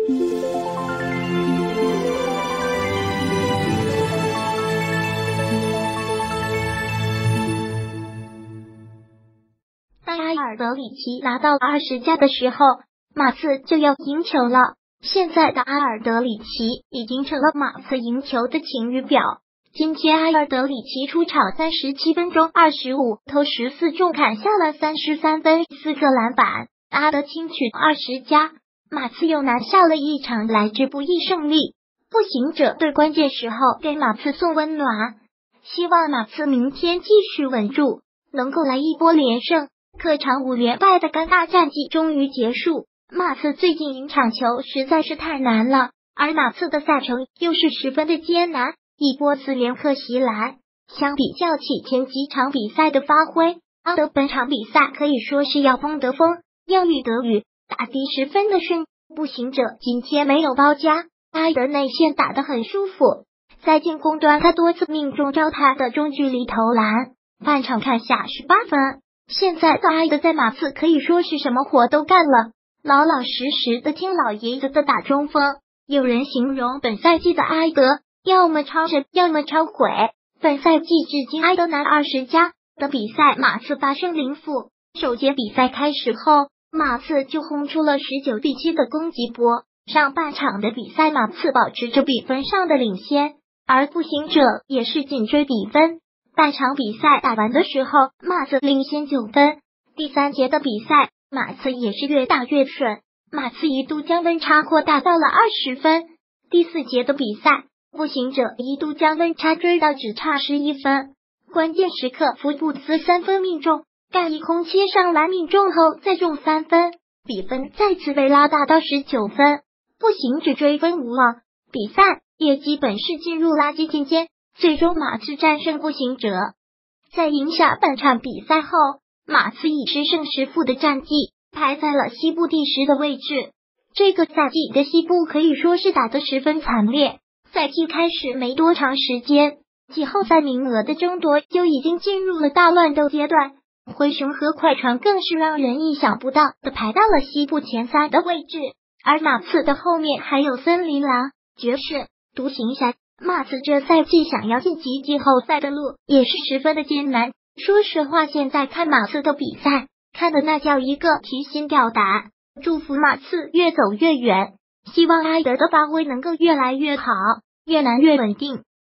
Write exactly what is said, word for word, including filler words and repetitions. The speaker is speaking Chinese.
当阿尔德里奇拿到二十加的时候，马刺就要赢球了。现在的阿尔德里奇已经成了马刺赢球的晴雨表。今天阿尔德里奇出场三十七分钟，二十五投十四中，砍下了三十三分，四个篮板。阿德轻取二十加，马刺又拿下了一场来之不易胜利。步行者对关键时候给马刺送温暖，希望马刺明天继续稳住，能够来一波连胜。客场五连败的尴尬战绩终于结束。马刺最近赢场球实在是太难了，而马刺的赛程又是十分的艰难，一波四连客袭来。相比较起前几场比赛的发挥，阿德本场比赛可以说是要风得风，要雨得雨，打的十分的顺。步行者今天没有包夹，阿德内线打得很舒服，在进攻端他多次命中招他的中距离投篮，半场看下十八分。现在的阿德在马刺可以说是什么活都干了，老老实实的听老爷子的打中锋。有人形容本赛季的阿德要么超神，要么超毁。本赛季至今阿德拿二十加的比赛，马刺八胜零负。首节比赛开始后，马刺就轰出了十九比七的攻击波。上半场的比赛，马刺保持着比分上的领先，而步行者也是紧追比分。半场比赛打完的时候，马刺领先九分。第三节的比赛，马刺也是越打越顺，马刺一度将分差扩大到了二十分。第四节的比赛，步行者一度将分差追到只差十一分。关键时刻，福布斯三分命中，盖一空切上篮命中后再中三分，比分再次被拉大到十九分。步行者追分无望，比赛也基本是进入垃圾进阶。最终马刺战胜步行者。在赢下本场比赛后，马刺以十胜十负的战绩排在了西部第十的位置。这个赛季的西部可以说是打得十分惨烈，赛季开始没多长时间，季后赛名额的争夺就已经进入了大乱斗阶段。灰熊和快船更是让人意想不到的排到了西部前三的位置，而马刺的后面还有森林狼、爵士、独行侠。马刺这赛季想要晋级季后赛的路也是十分的艰难。说实话，现在看马刺的比赛，看的那叫一个提心吊胆。祝福马刺越走越远，希望阿德的发挥能够越来越好，越来越稳定。